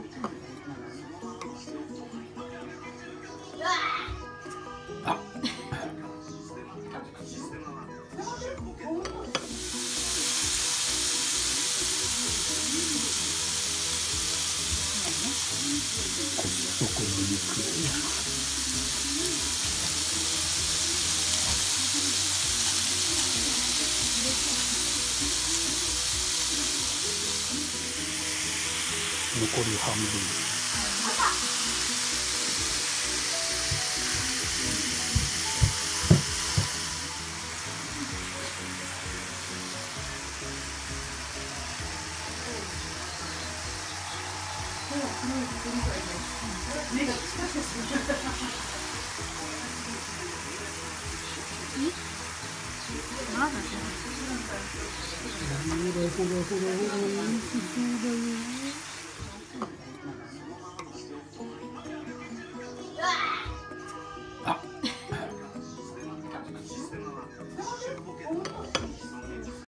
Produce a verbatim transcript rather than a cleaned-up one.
そこの肉残り半分。 まだじゃほらほらほらほら、美味しそうだよ。あ